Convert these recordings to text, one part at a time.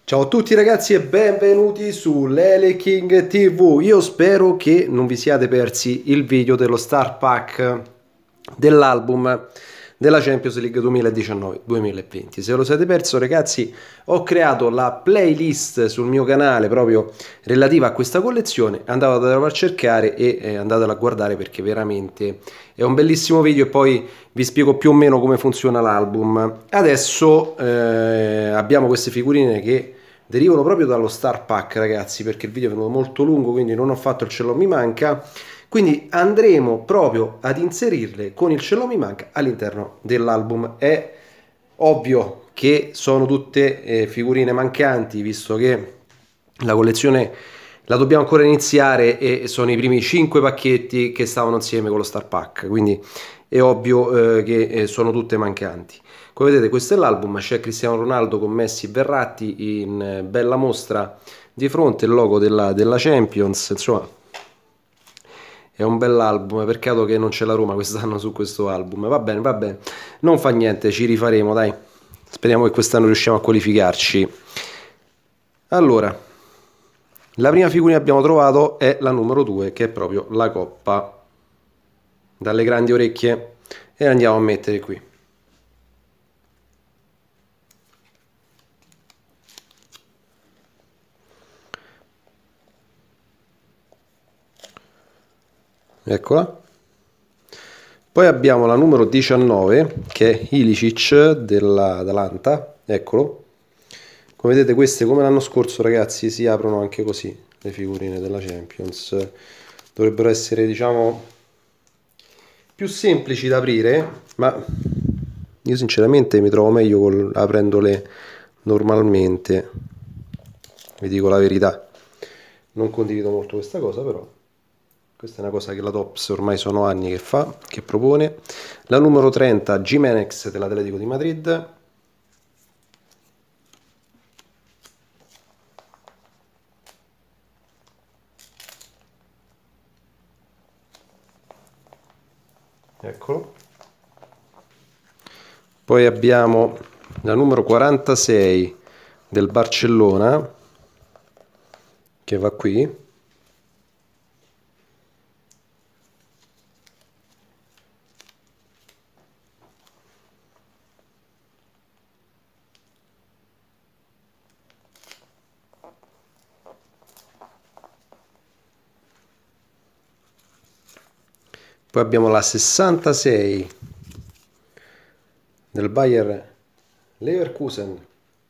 Ciao a tutti ragazzi e benvenuti su Lele King TV. Io spero che non vi siate persi il video dello Star Pack dell'album della Champions League 2019-2020. Se lo siete perso ragazzi, ho creato la playlist sul mio canale proprio relativa a questa collezione. Andatela a cercare e andatela a guardare perché veramente è un bellissimo video e poi vi spiego più o meno come funziona l'album. Adesso abbiamo queste figurine che derivano proprio dallo Star Pack ragazzi, perché il video è venuto molto lungo, quindi non ho fatto il ce l'ho mi manca, quindi andremo proprio ad inserirle con il ce l'ho mi manca all'interno dell'album. È ovvio che sono tutte figurine mancanti, visto che la collezione la dobbiamo ancora iniziare e sono i primi 5 pacchetti che stavano insieme con lo Star Pack, quindi è ovvio che sono tutte mancanti. Come vedete questo è l'album, c'è Cristiano Ronaldo con Messi e Verratti in bella mostra di fronte, il logo della Champions, insomma è un bell'album, peccato che non c'è la Roma quest'anno su questo album, va bene, non fa niente, ci rifaremo dai, speriamo che quest'anno riusciamo a qualificarci. Allora, la prima figurina che abbiamo trovato è la numero 2, che è proprio la coppa dalle grandi orecchie, e la andiamo a mettere qui. Eccola. Poi abbiamo la numero 19 che è Ilicic dell'Atalanta, eccolo. Come vedete queste come l'anno scorso ragazzi si aprono anche così le figurine della Champions. Dovrebbero essere diciamo più semplici da aprire, ma io sinceramente mi trovo meglio aprendole normalmente, vi dico la verità. Non condivido molto questa cosa però. Questa è una cosa che la Tops ormai sono anni che fa, che propone. La numero 30, Gimenez dell'Atletico di Madrid. Eccolo. Poi abbiamo la numero 46 del Barcellona, che va qui. Poi abbiamo la 66 del Bayer Leverkusen.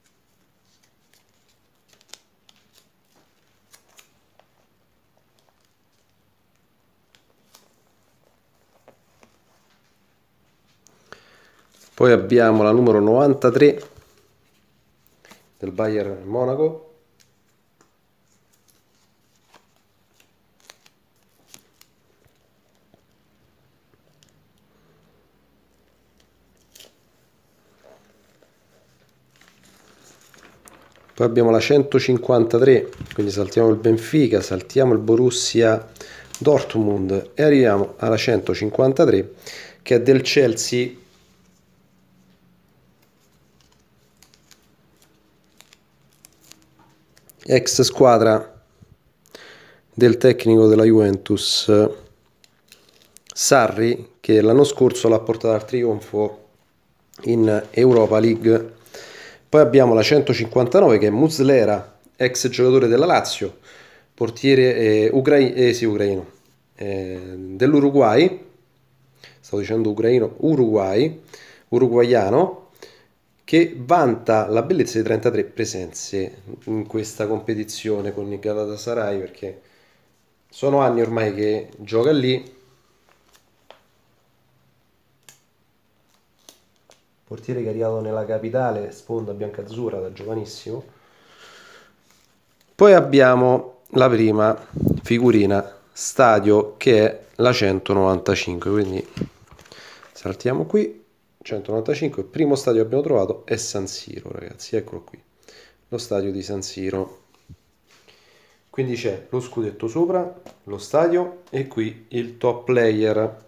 Poi abbiamo la numero 93 del Bayern Monaco. Poi abbiamo la 153, quindi saltiamo il Benfica, saltiamo il Borussia Dortmund e arriviamo alla 153 che è del Chelsea. Ex squadra del tecnico della Juventus Sarri, che l'anno scorso l'ha portata al trionfo in Europa League. Poi abbiamo la 159 che è Muslera, ex giocatore della Lazio, portiere ucraino, dell'Uruguay, stavo dicendo uruguaiano, che vanta la bellezza di 33 presenze in questa competizione con il Galatasaray, perché sono anni ormai che gioca lì. Portiere che è arrivato nella capitale, sponda biancazzurra da giovanissimo. Poi abbiamo la prima figurina stadio che è la 195, quindi saltiamo qui. 195, il primo stadio che abbiamo trovato è San Siro ragazzi, eccolo qui, lo stadio di San Siro. Quindi c'è lo scudetto sopra, lo stadio e qui il top player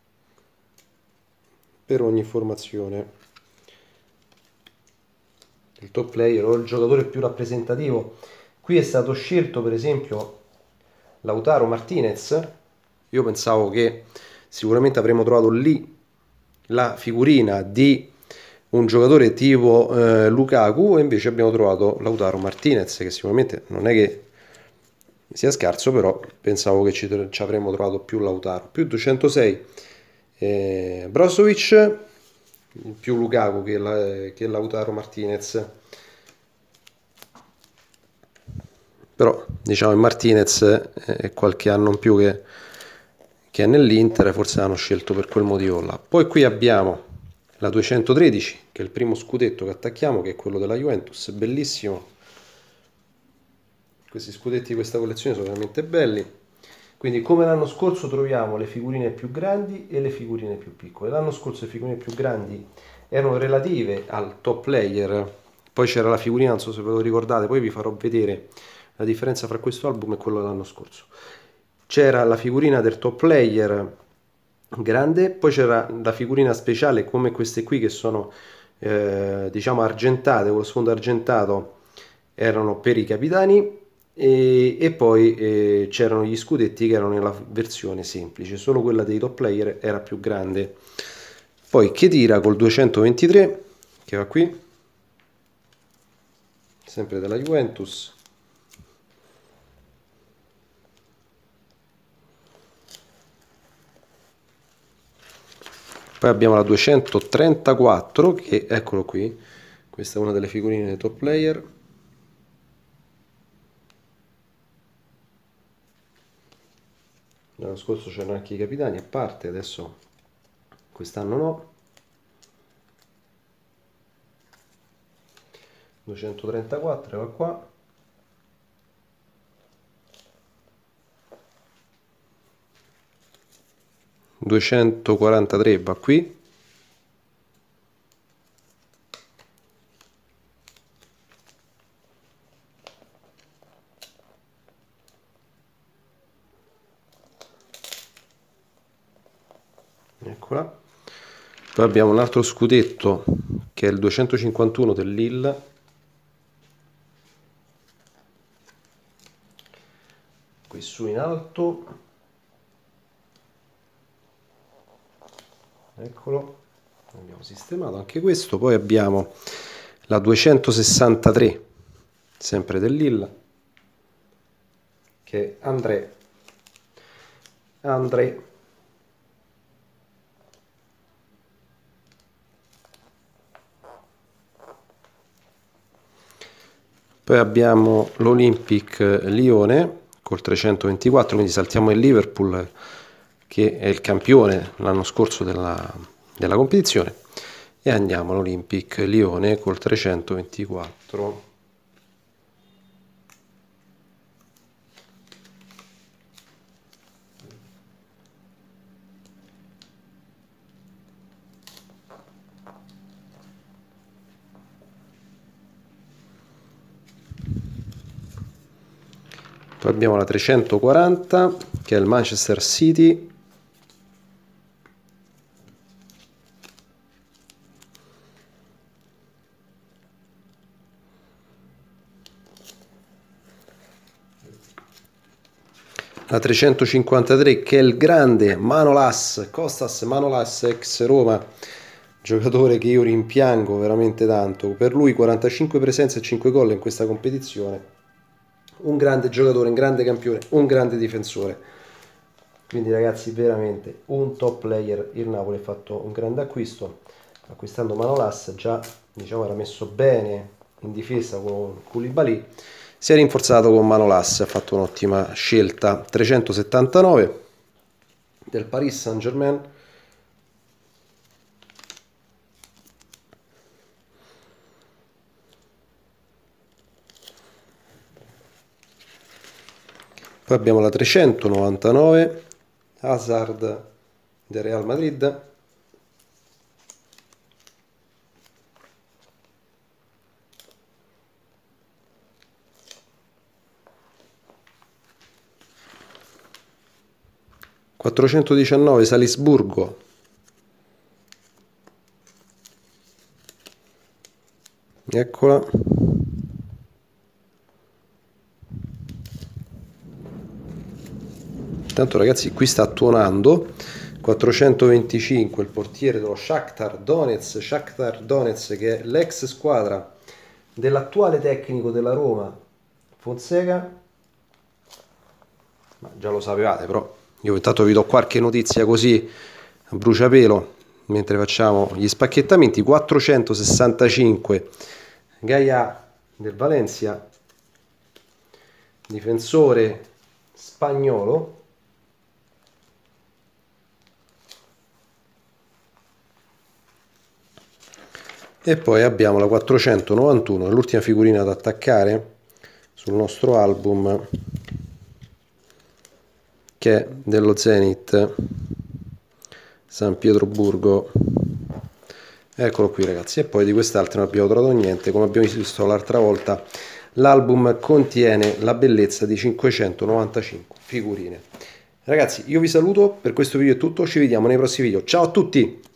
per ogni formazione. il top player o il giocatore più rappresentativo. Qui è stato scelto per esempio Lautaro Martinez. Io pensavo che sicuramente avremmo trovato lì la figurina di un giocatore tipo Lukaku, e invece abbiamo trovato Lautaro Martinez, che sicuramente non è che sia scarso, però pensavo che ci avremmo trovato più Lautaro. Più 206 Brozovic, più Lukaku che Lautaro Martinez. Però diciamo che Martinez è qualche anno in più che è nell'Inter, forse l'hanno scelto per quel motivo là. Poi qui abbiamo la 213, che è il primo scudetto che attacchiamo, che è quello della Juventus, bellissimo. Questi scudetti di questa collezione sono veramente belli. Quindi come l'anno scorso troviamo le figurine più grandi e le figurine più piccole. L'anno scorso le figurine più grandi erano relative al top player, poi c'era la figurina, non so se ve lo ricordate, poi vi farò vedere la differenza fra questo album e quello dell'anno scorso. C'era la figurina del top player grande, poi c'era la figurina speciale come queste qui che sono diciamo argentate, con lo sfondo argentato, erano per i capitani, e poi c'erano gli scudetti che erano nella versione semplice, solo quella dei top player era più grande. Poi Khedira col 223 che va qui, sempre della Juventus. Poi abbiamo la 234 che, eccolo qui, questa è una delle figurine dei top player. L'anno scorso c'erano anche i capitani a parte, adesso quest'anno no. 234 va qua. ...243 va qui... eccola. Poi abbiamo un altro scudetto che è il 251 del Lille, qui su in alto, eccolo, abbiamo sistemato anche questo. Poi abbiamo la 263 sempre del Lille, che è André. Poi abbiamo l'Olympic Lione col 324, quindi saltiamo il Liverpool che è il campione l'anno scorso della competizione, e andiamo all'Olympic Lione col 324. Poi abbiamo la 340 che è il Manchester City, la 353 che è il grande Manolas, Kostas Manolas, ex Roma, giocatore che io rimpiango veramente tanto. Per lui 45 presenze e 5 gol in questa competizione, un grande giocatore, un grande campione, un grande difensore. Quindi ragazzi, veramente un top player. Il Napoli ha fatto un grande acquisto acquistando Manolas, già diciamo era messo bene in difesa con Koulibaly, si è rinforzato con Manolas, ha fatto un'ottima scelta. 379 del Paris Saint-Germain, poi abbiamo la 399 Hazard del Real Madrid, ...419 Salisburgo, eccola. Intanto ragazzi qui sta tuonando 425 il portiere dello Shakhtar Donetsk, che è l'ex squadra dell'attuale tecnico della Roma, Fonseca. Ma già lo sapevate, però io intanto vi do qualche notizia così a bruciapelo mentre facciamo gli spacchettamenti. 465 Gaia del Valencia, difensore spagnolo. E poi abbiamo la 491, l'ultima figurina da attaccare sul nostro album, che è dello Zenit San Pietroburgo. Eccolo qui ragazzi. E poi di quest'altro non abbiamo trovato niente. Come abbiamo visto l'altra volta, l'album contiene la bellezza di 595 figurine. Ragazzi, io vi saluto, per questo video è tutto, ci vediamo nei prossimi video. Ciao a tutti!